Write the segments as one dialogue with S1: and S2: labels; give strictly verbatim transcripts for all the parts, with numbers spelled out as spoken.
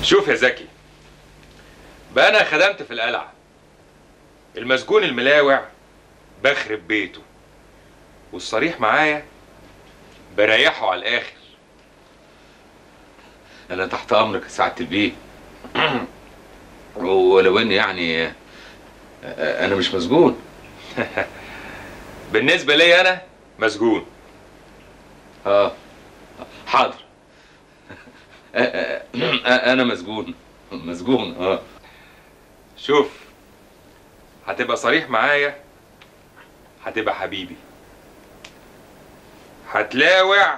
S1: شوف يا زكي، بقى انا خدمت في القلعه، المسجون الملاوع بخرب بيته، والصريح معايا بريحه على الاخر.
S2: انا تحت امرك يا سعاده البيه. ولو اني يعني انا مش مسجون.
S1: بالنسبه لي انا مسجون.
S2: اه حاضر. انا مسجون مسجون اه.
S1: شوف، هتبقى صريح معايا، هتبقى حبيبي، هتلاوع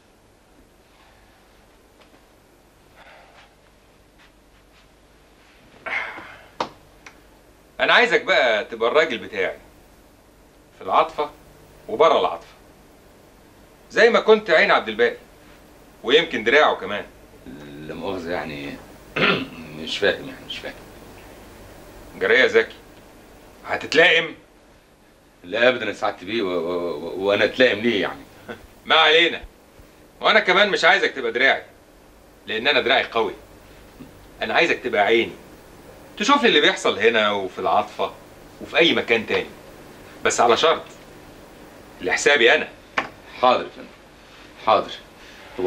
S1: انا عايزك بقى تبقى الراجل بتاعي في العاطفه وبره العاطفه، زي ما كنت عين عبد الباقي ويمكن دراعه كمان.
S2: لا مؤاخذه يعني. مش فاهم يعني مش فاهم.
S1: جرايه زكي، هتتلائم؟
S2: لا ابدا يا سعاده البيه. وانا اتلائم ليه يعني؟
S1: ما علينا. وانا كمان مش عايزك تبقى دراعي، لان انا دراعي قوي. انا عايزك تبقى عيني، تشوف لي اللي بيحصل هنا وفي العاطفه وفي اي مكان تاني، بس على شرط لحسابي انا.
S2: حاضر يا فندم حاضر. هو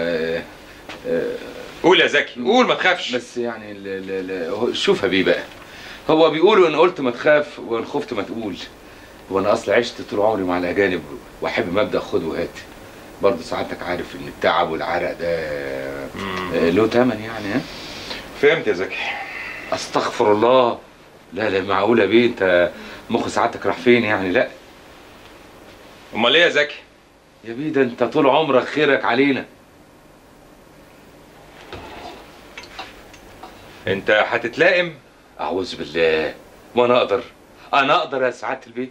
S1: قول يا زكي قول، ما تخافش.
S2: بس يعني ل ل ل شوف يا بيه بقى، هو بيقولوا ان قلت ما تخاف وان خفت ما تقول. وانا اصلا عشت طول عمري مع الاجانب واحب مبدا خد وهات. برضه سعادتك عارف ان التعب والعرق ده له ثمن يعني. ها
S1: فهمت يا زكي.
S2: استغفر الله. لا لا معقوله يا بيه، انت مخ سعادتك راح فين يعني؟ لا
S1: امال ايه يا زكي؟
S2: يا بيه ده انت طول عمرك خيرك علينا.
S1: انت هتتلائم؟
S2: اعوذ بالله. وانا اقدر انا اقدر يا سعاده البيه.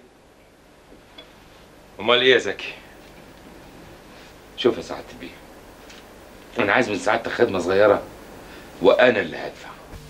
S1: امال ايه يا زكي؟
S2: شوف يا سعاده البيه، انا عايز من سعادتك خدمه صغيره وانا اللي هدفع.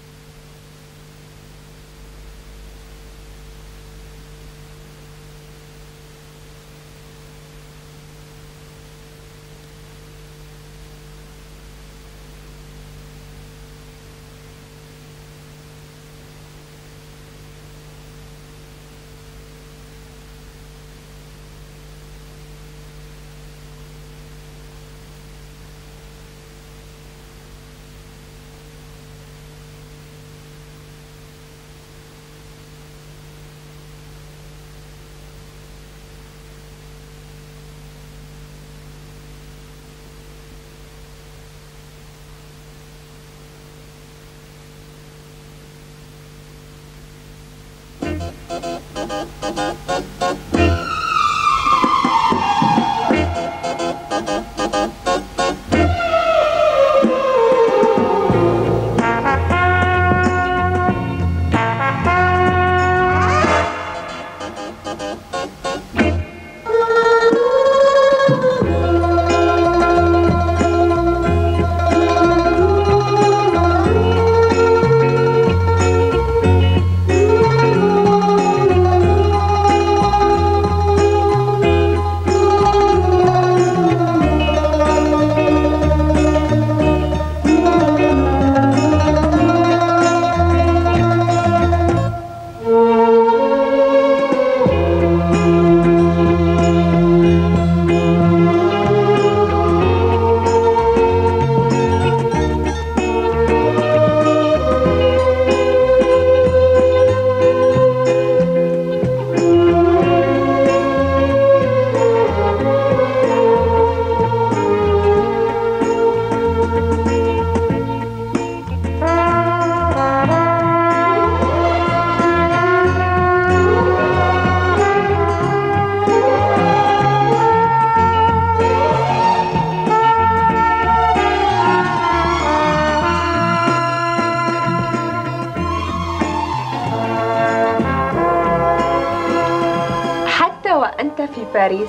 S3: باريس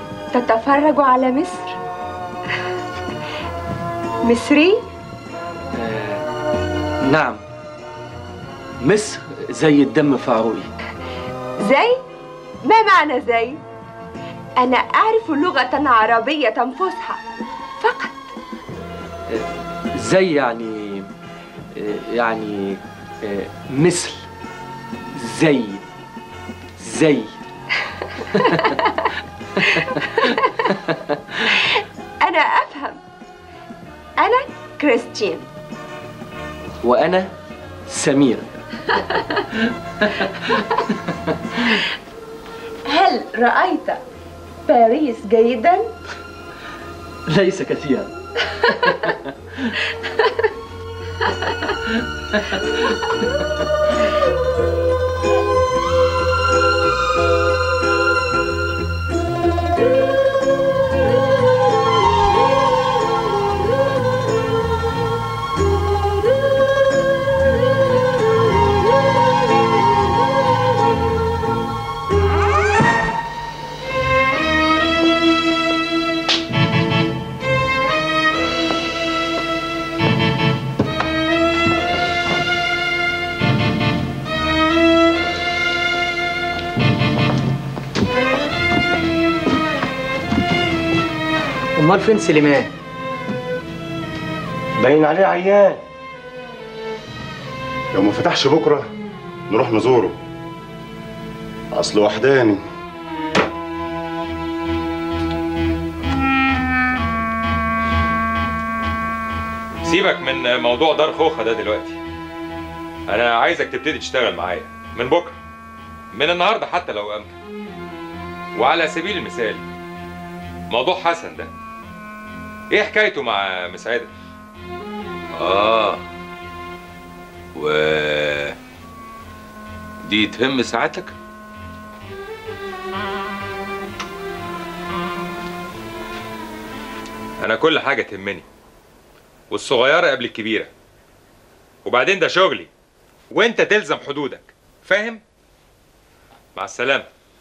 S3: تتفرج على مصر. مصري؟
S4: آه نعم، مصر زي الدم في عروقي.
S3: زي؟ ما معنى زي؟ أنا أعرف لغة عربية فصحى فقط.
S4: آه زي يعني يعني آه، مثل زي زي
S3: أنا أفهم. أنا كريستين.
S4: وأنا سمير.
S3: هل رأيت باريس جيدا؟
S4: ليس كثيرا.
S5: امال فين سليمان؟
S6: باين عليه عيان. لو ما فتحش بكره نروح نزوره، اصله وحداني.
S1: سيبك من موضوع دار خوخة ده دلوقتي. انا عايزك تبتدي تشتغل معايا من بكره، من النهارده حتى لو امكن. وعلى سبيل المثال موضوع حسن ده، ايه حكايته مع مس عادل؟
S2: اه و دي تهم ساعتك؟
S1: انا كل حاجه تهمني، والصغيره قبل الكبيره. وبعدين ده شغلي وانت تلزم حدودك، فاهم؟ مع السلامه.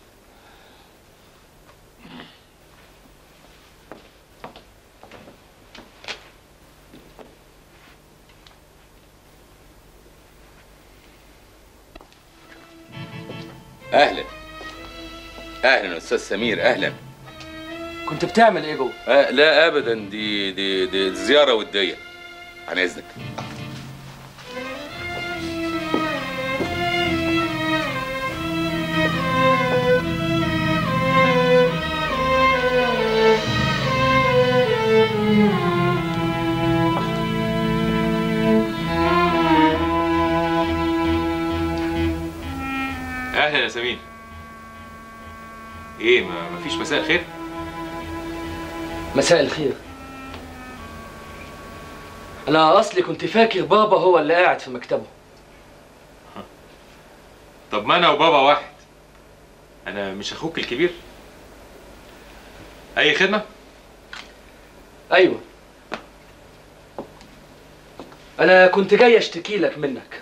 S2: اهلا اهلا استاذ سمير، اهلا.
S4: كنت بتعمل ايه جوه؟
S2: آه لا ابدا، دي دي دي زياره وديه. عن اذنك.
S1: اهلا يا سمير. ايه ما مفيش مساء خير؟
S4: مساء الخير. انا اصلي كنت فاكر بابا هو اللي قاعد في مكتبه.
S1: طب ما انا وبابا واحد، انا مش اخوك الكبير؟ اي خدمه؟
S4: ايوه، انا كنت جاي اشتكي لك منك.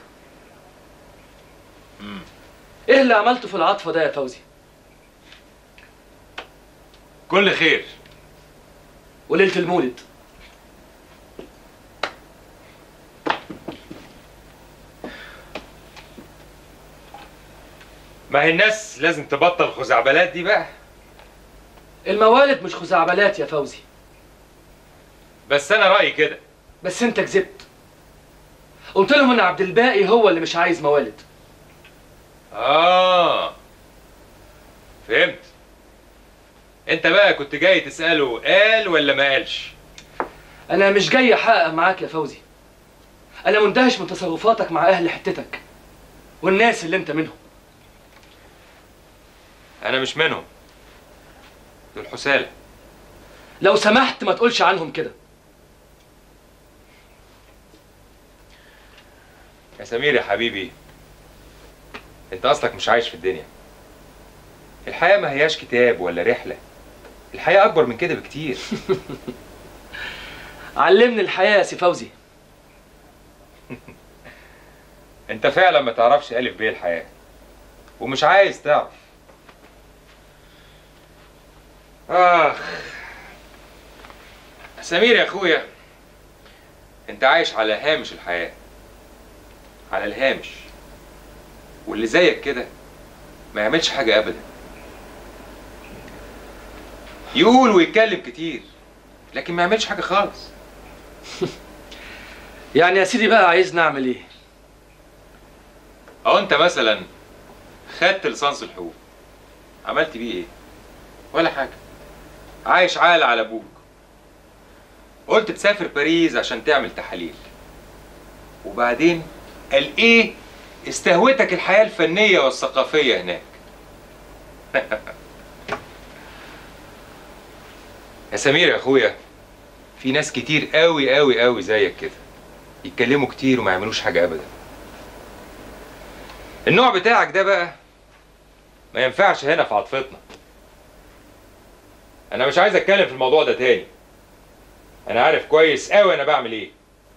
S1: امم
S4: ايه اللي عملته في العطفه ده يا فوزي؟
S1: كل خير.
S4: وليله المولد
S1: ما هي الناس لازم تبطل خزعبلات دي بقى.
S4: الموالد مش خزعبلات يا فوزي.
S1: بس انا رايي كده.
S4: بس انت كذبت، قلت لهم ان عبد الباقي هو اللي مش عايز موالد.
S1: اه فهمت. انت بقى كنت جاي تساله قال ولا ما قالش؟
S4: انا مش جاي احقق معاك يا فوزي، انا مندهش من تصرفاتك مع اهل حتتك والناس اللي انت منهم.
S1: انا مش منهم، دول حسالة.
S4: لو سمحت ما تقولش عنهم كده.
S1: يا سمير يا حبيبي، انت اصلك مش عايش في الدنيا. الحياة ما هياش كتاب ولا رحلة، الحياة اكبر من كده بكتير.
S4: علمني الحياة يا سي فوزي.
S1: انت فعلا ما تعرفش الف ب الحياة، ومش عايز تعرف. اخ سمير يا اخويا، انت عايش على هامش الحياة، على الهامش. واللي زيك كده ما يعملش حاجة ابدا، يقول ويتكلم كتير لكن ما يعملش حاجة خالص.
S4: يعني يا سيدي بقى عايزني اعمل ايه؟
S1: اهو انت مثلا خدت لسانس الحقوق، عملت بيه ايه؟ ولا حاجه. عايش عالة على ابوك. قلت تسافر باريس عشان تعمل تحاليل، وبعدين قال ايه؟ استهوتك الحياه الفنيه والثقافيه هناك. يا سمير يا اخويا، في ناس كتير قوي قوي قوي زيك كده، يتكلموا كتير وما يعملوش حاجه ابدا. النوع بتاعك ده بقى ما ينفعش هنا في عاطفتنا. انا مش عايز اتكلم في الموضوع ده تاني. انا عارف كويس قوي انا بعمل ايه.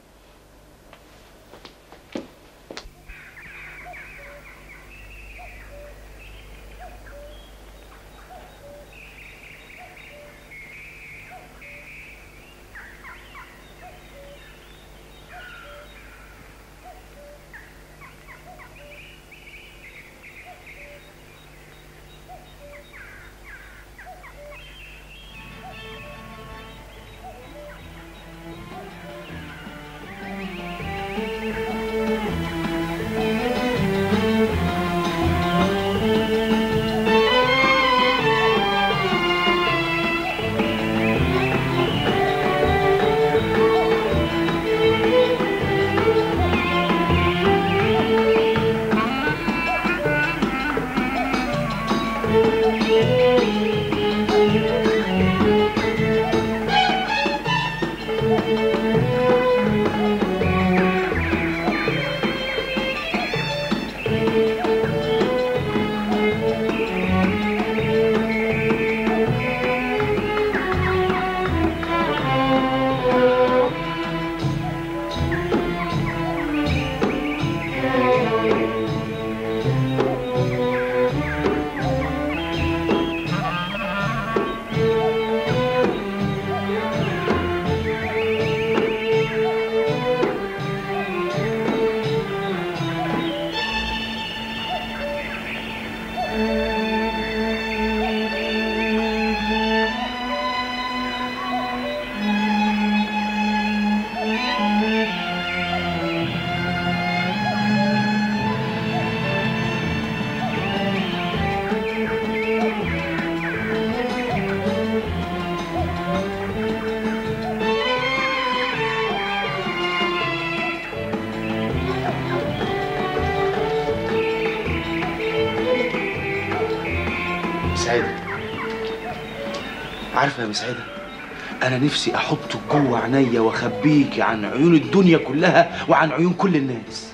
S7: عارفه يا مسعده، انا نفسي احطك جوه عينيا واخبيكي عن عيون الدنيا كلها وعن عيون كل الناس.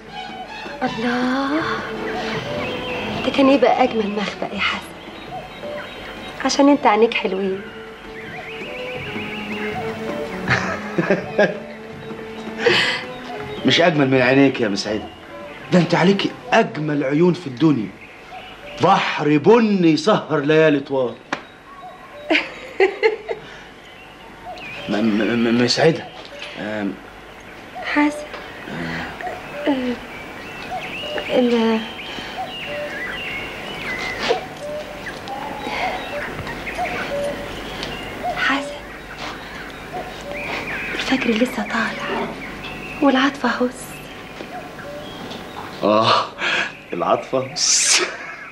S3: الله، ده كان يبقى اجمل مخبأ يا حسن، عشان انت عينيك حلوين.
S7: مش اجمل من عينيك يا مسعده، ده انت عليكي اجمل عيون في الدنيا، بحر بني يسهر ليالي طوال. مسعده
S3: حسن، ال حسن، الفجر لسه طالع والعاطفه هس.
S7: اه العاطفه هس.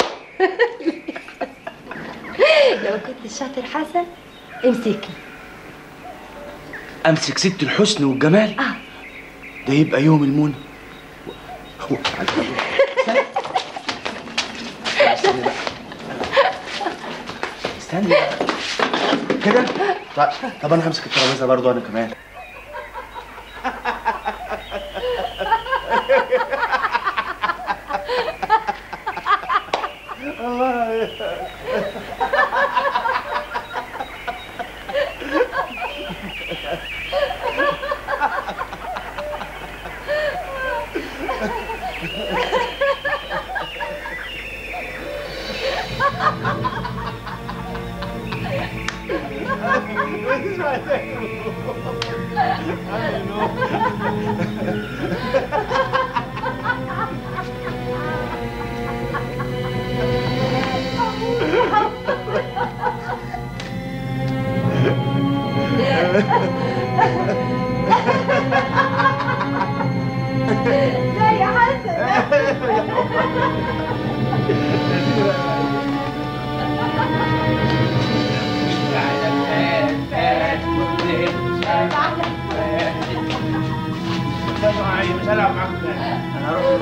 S3: لو كنت شاطر حسن امسكني.
S7: امسك ست الحسن والجمال؟
S3: اه
S7: ده يبقى يوم المنى. استني بقى كده. طب, طب انا همسك الترابيزه برضو انا كمان. الله.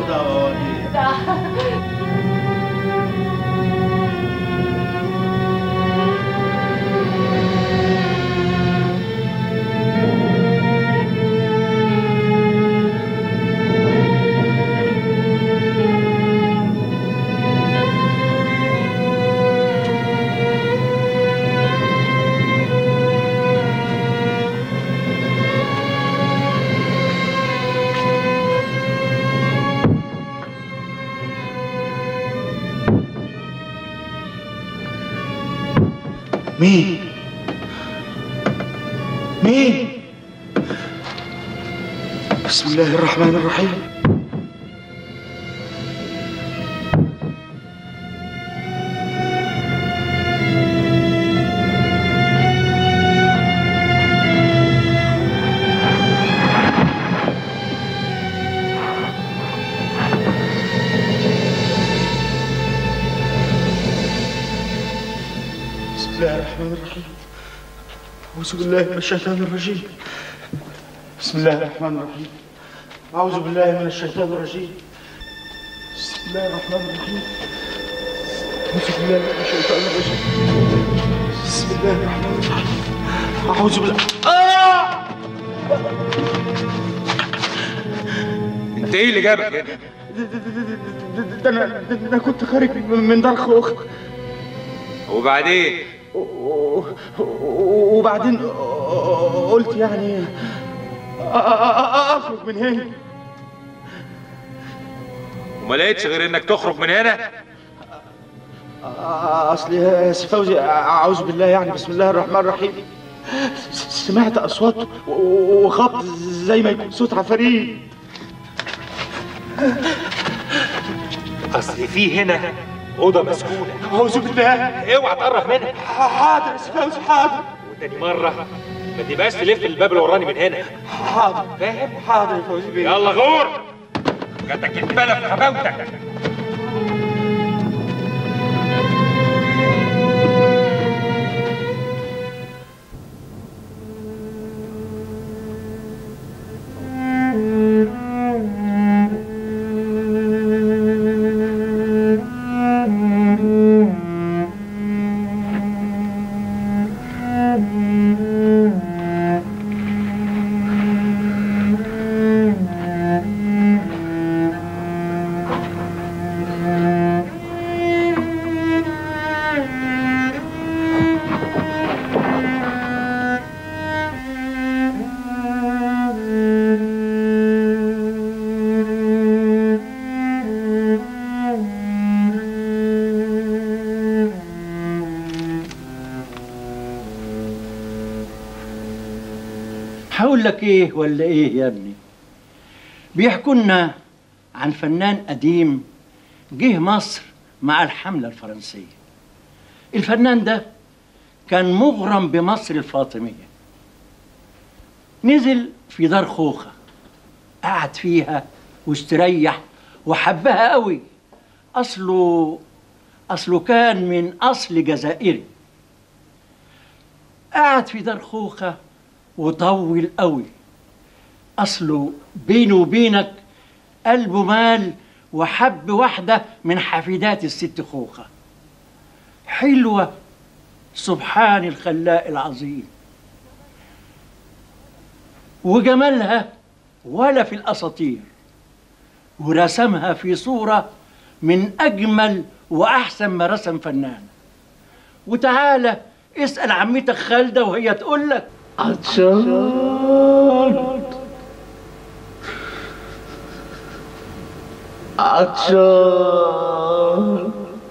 S7: ودعواني. مين؟ مين؟ بسم الله الرحمن الرحيم. بسم الله الرحمن الرحيم. أعوذ بالله من الشيطان الرجيم. بسم الله الرحمن الرحيم. أعوذ بالله من الشيطان الرجيم. بسم الله الرحمن الرحيم. أعوذ بالله من الشيطان الرجيم. بسم الله الرحمن الرحيم. أعوذ بالله. آه!
S1: انت ايه اللي جابك هنا؟
S7: ده أنا ده أنا كنت خارج من دار خوخ.
S1: وبعدين؟
S7: وبعدين قلت يعني اخرج من هنا.
S1: وما لقيتش غير انك تخرج من هنا؟
S7: اصل يا سي فوزي اعوذ بالله يعني بسم الله الرحمن الرحيم سمعت اصوات وخبط زي ما يكون صوت عفاريت.
S1: اصل في هنا اوضه مسكونه.
S7: اعوذ بالله.
S1: اوعى تقرب منها.
S7: حاضر يا سي فوزي حاضر.
S1: وتاني مره ما تبقاش تلف الباب اللي وراني من هنا.
S7: حاضر.
S1: فاهم؟
S7: حاضر يا فوزي بيه.
S1: يلا غور. جاتك البلا في حباوتك.
S5: هقول لك ايه ولا ايه يا ابني؟ بيحكوا لنا عن فنان قديم جه مصر مع الحملة الفرنسية. الفنان ده كان مغرم بمصر الفاطمية. نزل في دار خوخة، قعد فيها واستريح وحبها قوي. أصله أصله كان من أصل جزائري. قعد في دار خوخة وطول قوي. أصله بينه وبينك قلبه مال وحب واحدة من حفيدات الست خوخة، حلوة سبحان الخلاق العظيم، وجمالها ولا في الأساطير، ورسمها في صورة من أجمل وأحسن ما رسم فنان. وتعالى اسأل عمتك خالدة وهي تقول لك عطشان عطشان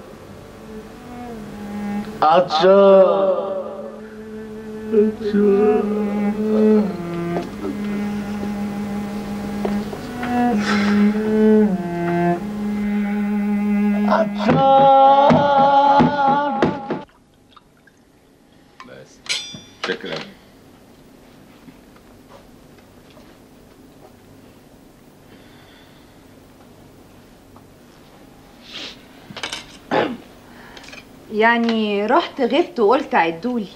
S5: عطشان عطشان.
S2: بس شكرا.
S8: يعني رحت غبت وقلت عدولي؟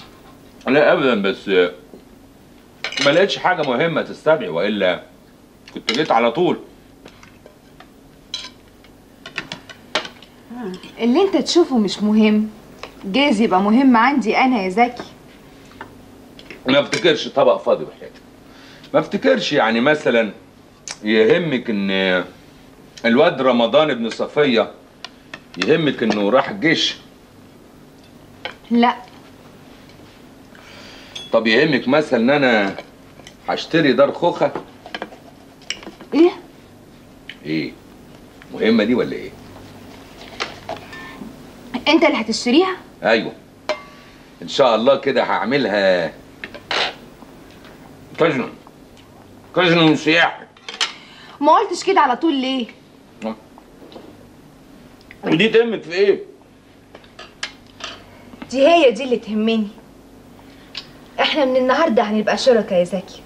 S2: لا ابدا، بس ما لقيتش حاجه مهمه تستدعي، والا كنت جيت على طول.
S8: اللي انت تشوفه مش مهم، جايز يبقى مهم عندي انا يا زكي.
S2: ما افتكرش طبق فاضي وحياتك. ما افتكرش يعني مثلا يهمك ان الواد رمضان ابن صفيه يهمك انه راح الجيش؟
S8: لا.
S2: طب يهمك مثلا ان انا هشتري دار خوخه؟
S8: ايه؟
S2: ايه؟ مهمه دي ولا ايه؟
S8: انت اللي هتشتريها؟
S2: ايوه ان شاء الله كده هعملها كازينو كازينو سياحي.
S8: ما قلتش كده على طول ليه؟
S2: ودي تهمك في ايه؟
S8: دي هي دي اللي تهمني. احنا من النهارده هنبقى شركاء يا زكي.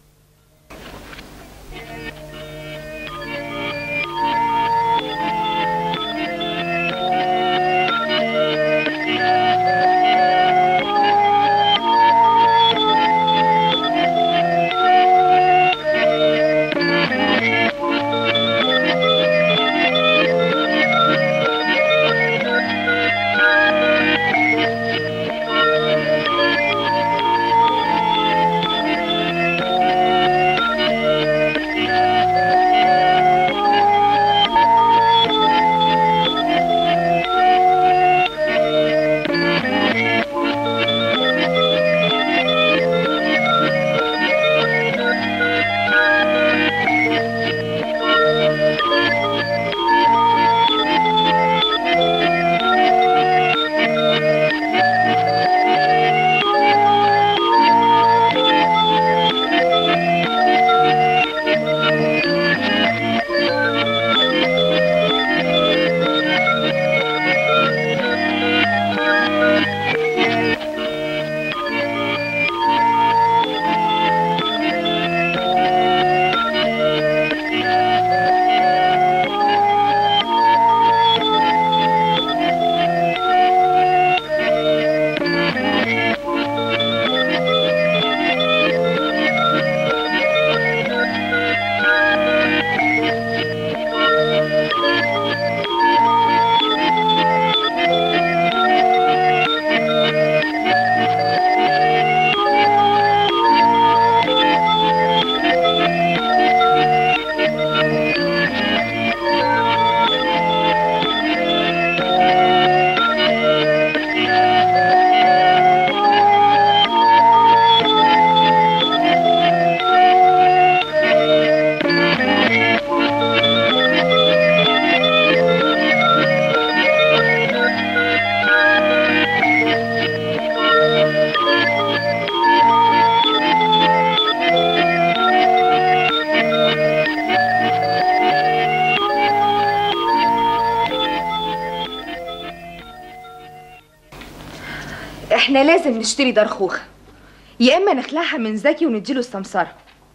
S8: احنا لازم نشتري دار خوخة، يا اما نخلعها من زكي ونديله السمسرة.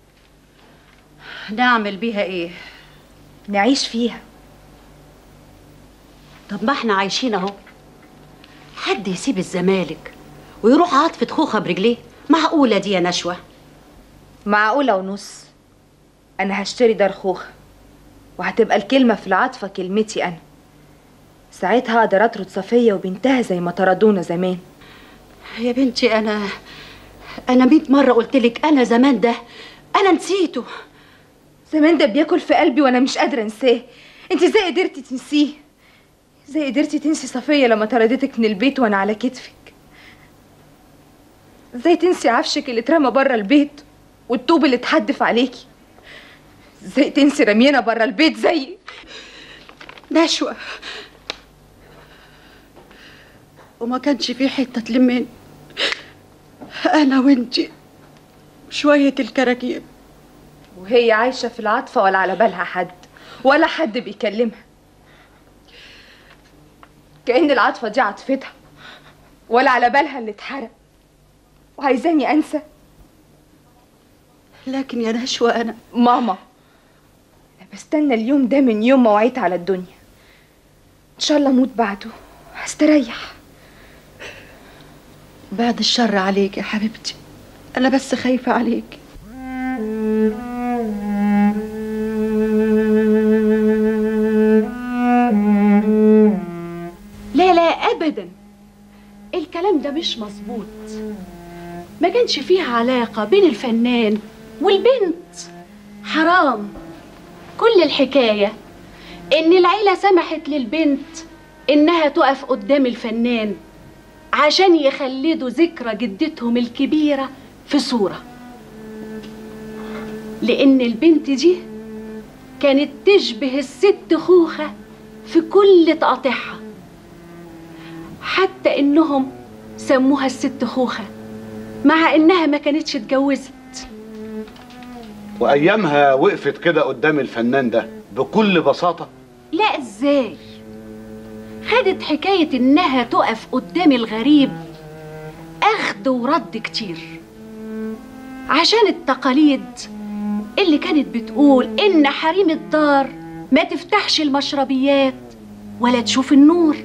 S9: نعمل بيها ايه؟
S8: نعيش فيها.
S9: طب ما احنا عايشين اهو. حد يسيب الزمالك ويروح عاطفة خوخة برجليه؟ معقولة دي يا نشوة؟
S8: معقولة ونص. انا هشتري دار خوخة وهتبقى الكلمة في العاطفة كلمتي انا. ساعتها اقدر اطرد صفية وبنتها زي ما طردونا زمان.
S9: يا بنتي انا انا ميت مرة قلتلك انا زمان ده انا نسيته.
S8: زمان ده بياكل في قلبي وانا مش قادرة انساه. انت ازاي قدرتي تنسيه؟ ازاي قدرتي تنسي صفية لما طردتك من البيت وانا على كتفك؟ ازاي تنسي عفشك اللي اترمى بره البيت والطوب اللي اتحدف عليكي؟ ازاي تنسي رمينا بره البيت زي
S9: نشوة؟ وما كانش في حتة تلمين انا وانتي شوية الكراكيب،
S8: وهي عايشة في العاطفة ولا على بالها حد ولا حد بيكلمها. كأن العاطفة دي عاطفتها ولا على بالها اللي اتحرق وعايزاني انسى.
S9: لكن يا نشوة انا
S8: ماما انا بستنى اليوم ده من يوم ما وعيت على الدنيا. ان شاء الله اموت بعده هستريح.
S9: بعد الشر عليك يا حبيبتي، انا بس خايفة عليك.
S10: أبدا، الكلام ده مش مظبوط. ما كانش فيها علاقة بين الفنان والبنت، حرام. كل الحكاية إن العيلة سمحت للبنت إنها تقف قدام الفنان عشان يخلدوا ذكرى جدتهم الكبيرة في صورة، لأن البنت دي كانت تشبه الست خوخة في كل تقاطعها، حتى إنهم سموها الست خوخة مع إنها ما كانتش اتجوزت.
S11: وأيامها وقفت كده قدام الفنان ده بكل بساطة؟
S10: لا، إزاي؟ خدت حكاية إنها تقف قدام الغريب أخد ورد كتير، عشان التقاليد اللي كانت بتقول إن حريم الدار ما تفتحش المشربيات ولا تشوف النور.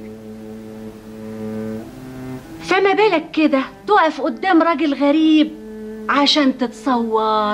S10: فما بالك كده تقف قدام راجل غريب عشان تتصور؟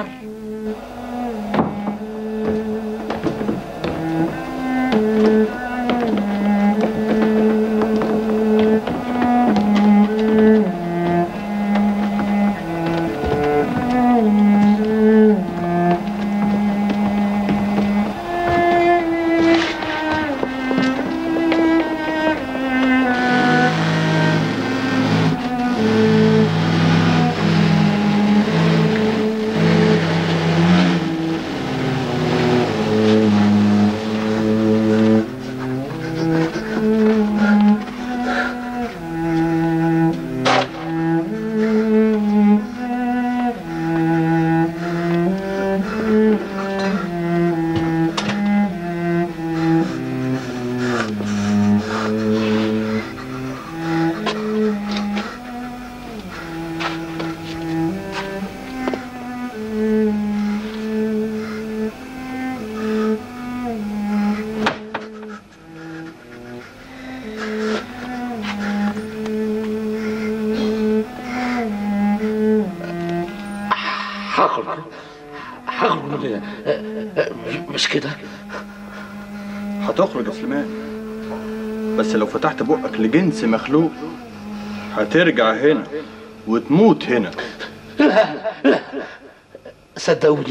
S12: هخرج هخرج من هنا. مش كده؟
S7: هتخرج يا سليمان، بس لو فتحت بقك لجنس مخلوق هترجع هنا وتموت هنا.
S12: لا لا صدقوني،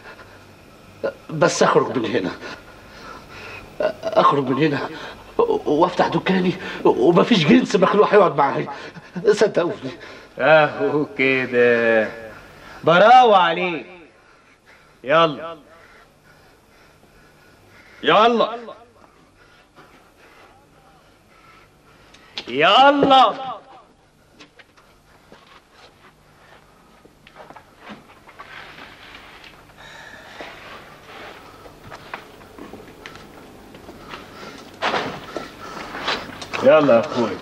S12: بس اخرج من هنا، اخرج من هنا وافتح دكاني ومفيش جنس مخلوق هيقعد معايا، صدقوني.
S13: اهو كده، براوة عليك. يلا يلا يلا يلا يا اخوي.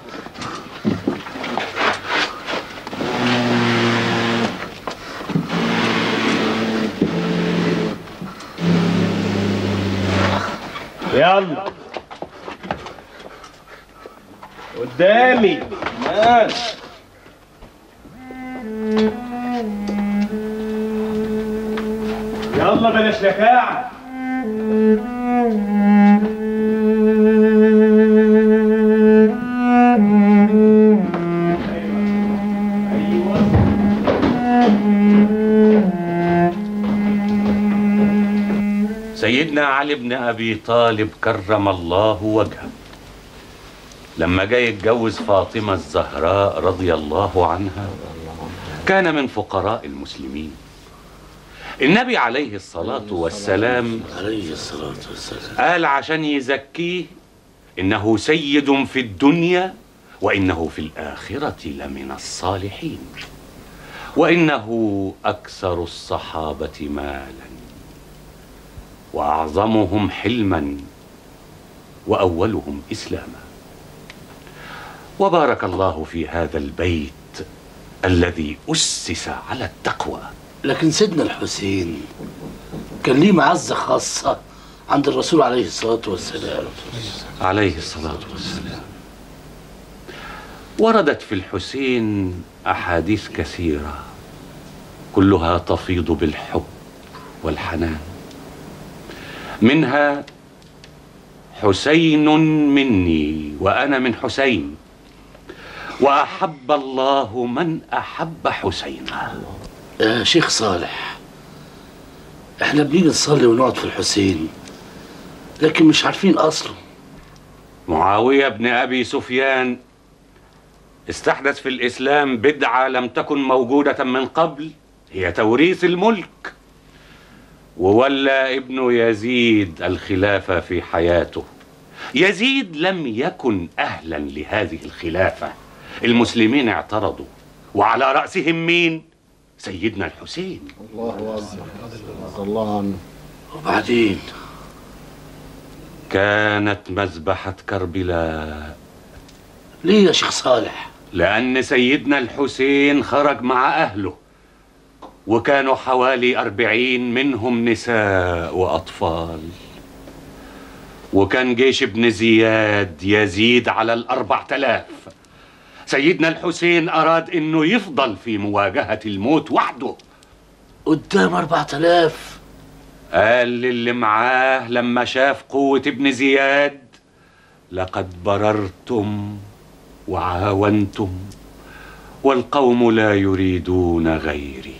S13: يلا قدامي مان. يلا بلاش لكاعة.
S14: سيدنا علي بن أبي طالب كرم الله وجهه لما جاي يتجوز فاطمة الزهراء رضي الله عنها كان من فقراء المسلمين. النبي عليه الصلاة والسلام
S12: عليه الصلاة والسلام
S14: قال عشان يزكيه إنه سيد في الدنيا وإنه في الآخرة لمن الصالحين، وإنه أكثر الصحابة مالا وأعظمهم حلما وأولهم إسلاما. وبارك الله في هذا البيت الذي أسس على التقوى.
S12: لكن سيدنا الحسين كان ليه معزة خاصة عند الرسول عليه الصلاة والسلام.
S14: عليه الصلاة والسلام. وردت في الحسين أحاديث كثيرة كلها تفيض بالحب والحنان، منها حسين مني وأنا من حسين، وأحب الله من أحب حسينا.
S12: يا شيخ صالح، احنا بنيجي نصلي ونقعد في الحسين لكن مش عارفين أصله.
S14: معاوية بن أبي سفيان استحدث في الإسلام بدعة لم تكن موجودة من قبل، هي توريث الملك. وولى ابن يزيد الخلافة في حياته. يزيد لم يكن أهلا لهذه الخلافة، المسلمين اعترضوا، وعلى رأسهم مين؟ سيدنا الحسين.
S11: الله أكبر، الله عنه.
S12: وبعدين
S14: كانت مذبحة كربلاء.
S12: ليه يا شيخ صالح؟
S14: لأن سيدنا الحسين خرج مع أهله، وكانوا حوالي أربعين، منهم نساء وأطفال، وكان جيش ابن زياد يزيد على الأربع تلاف. سيدنا الحسين أراد إنه يفضل في مواجهة الموت وحده
S12: قدام أربع تلاف.
S14: قال للي معاه لما شاف قوة ابن زياد: لقد بررتم وعاونتم والقوم لا يريدون غيري،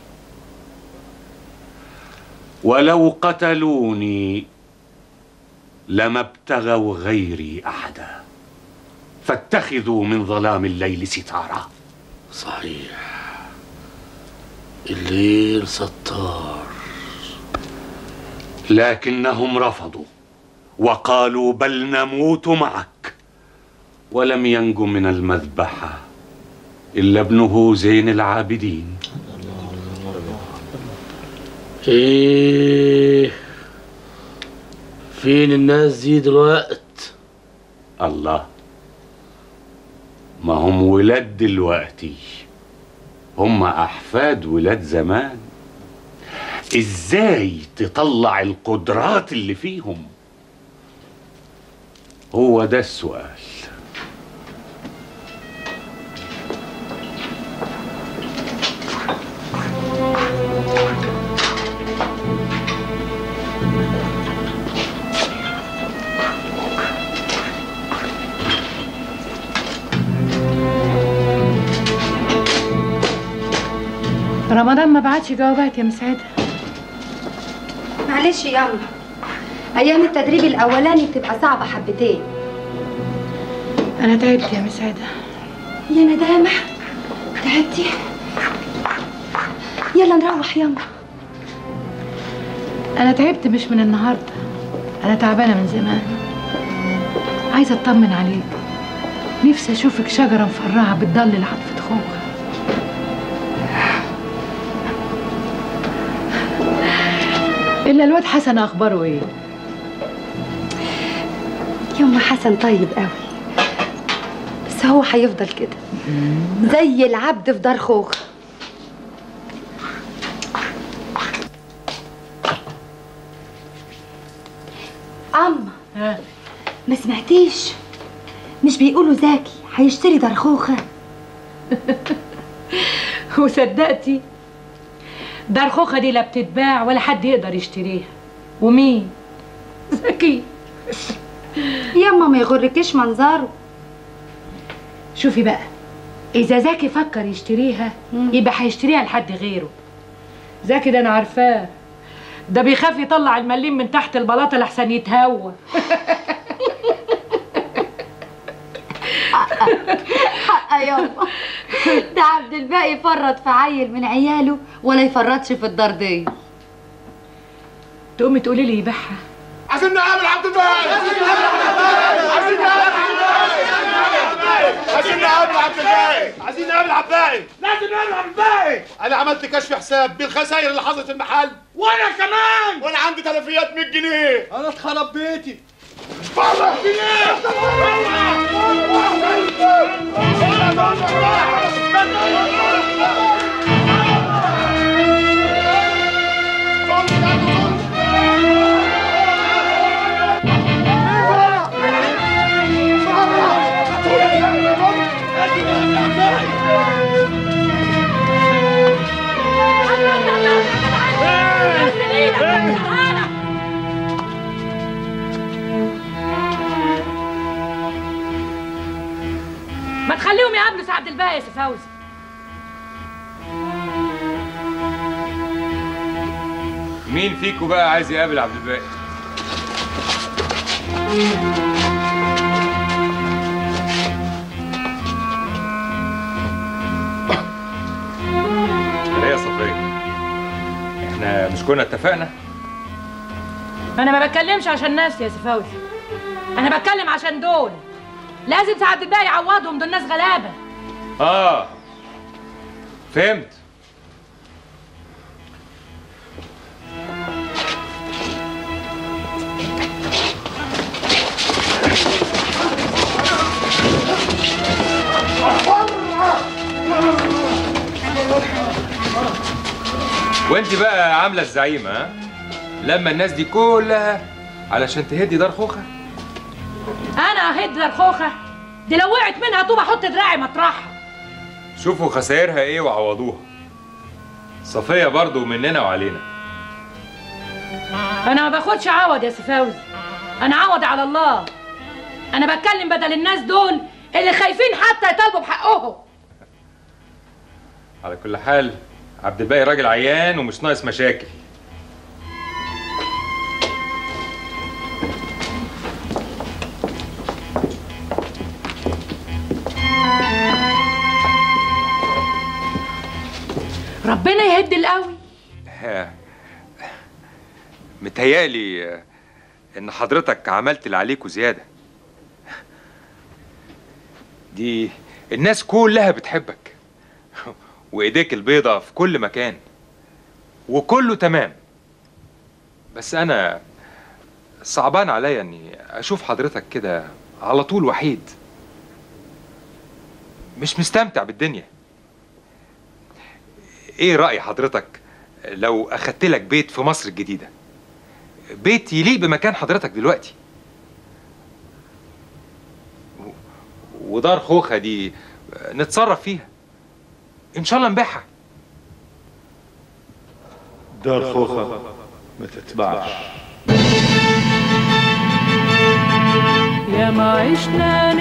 S14: ولو قتلوني لما ابتغوا غيري أحدا، فاتخذوا من ظلام الليل ستارا.
S12: صحيح، الليل ستار.
S14: لكنهم رفضوا وقالوا: بل نموت معك. ولم ينج من المذبحة إلا ابنه زين العابدين.
S12: ايه فين الناس دي دلوقت؟
S14: الله، ما هم ولاد دلوقتي، هم أحفاد ولاد زمان. إزاي تطلع القدرات اللي فيهم؟ هو ده السؤال.
S15: رمضان ما بعتش جوابات يا مسعدة.
S3: معلش ياما، ايام التدريب الاولاني بتبقى صعبه حبتين.
S15: انا تعبت يا مسعدة.
S3: يا ندامه، تعبتي؟ يلا نروح ياما.
S15: انا تعبت مش من النهارده، انا تعبانه من زمان. عايزه اطمن عليك، نفسي اشوفك شجره مفرعه بتضلل عطفه خوخه. الا الواد حسن اخباره ايه؟
S3: يما حسن طيب قوي، بس هو هيفضل كده زي العبد في دار خوخ. أما
S15: ها،
S3: ما سمعتيش؟ مش بيقولوا زكي هيشتري دار خوخة؟
S15: وصدقتي؟ دار خوخة دي لا بتتباع ولا حد يقدر يشتريها. ومين؟ زكي.
S3: ياما ما يغركيش منظره.
S15: شوفي بقى، إذا زكي فكر يشتريها يبقى هيشتريها لحد غيره. زكي ده أنا عارفاه، ده بيخاف يطلع المليم من تحت البلاطة لحسن يتهوى.
S3: حقا يابا، ده عبد الباقي يفرط في عيل من عياله ولا يفرطش في الدار دي.
S15: تقومي تقولي لي يبيعها؟
S16: عايزين نقابل عبد الباقي، عايزين نقابل عبد الباقي، عايزين نقابل عبد الباقي، عايزين نقابل عبد الباقي، لازم نقابل عبد الباقي. انا عملت كشف حساب بالخسائر اللي حصلت في المحل، وانا كمان، وانا عندي تلفيات مية جنيه. انا اتخرب بيتي. بره جنيه.
S15: ما تخليه خليهم يقابلوا سعد الباقي يا سي فوزي.
S1: مين فيكم بقى عايز يقابل عبد الباقي؟ ايه يا صفية؟ احنا مش كنا اتفقنا؟
S15: انا ما بتكلمش عشان ناس يا سي فوزي، انا بتكلم عشان دول. لازم سعد الباقي يعوضهم، دول ناس غلابه.
S1: اه فهمت. وانت بقى عامله الزعيمه ها؟ لما الناس دي كلها علشان تهدي دار خوخه؟
S15: انا اهد دار خوخه؟ دي لو وقعت منها طوبه احط دراعي مطرحها.
S1: شوفوا خسائرها ايه وعوضوها. صفيه برضو مننا وعلينا.
S15: انا ما باخدش عوض يا سي فوزي، انا عوض على الله. انا بتكلم بدل الناس دول اللي خايفين حتى يطالبوا بحقهم.
S1: على كل حال عبد الباقي راجل عيان ومش ناقص مشاكل.
S15: ربنا يهد القوي.
S1: متهيألي ان حضرتك عملت اللي عليك وزياده. دي الناس كلها بتحبك وايديك البيضة في كل مكان وكله تمام. بس انا صعبان عليا اني اشوف حضرتك كده على طول وحيد، مش مستمتع بالدنيا. ايه رأي حضرتك لو اخدت لك بيت في مصر الجديدة، بيت يليق بمكان حضرتك دلوقتي؟ ودار خوخة دي نتصرف فيها ان شاء الله نبيعها.
S7: دار خوخة ما تتباعش.
S15: يا ما عشنا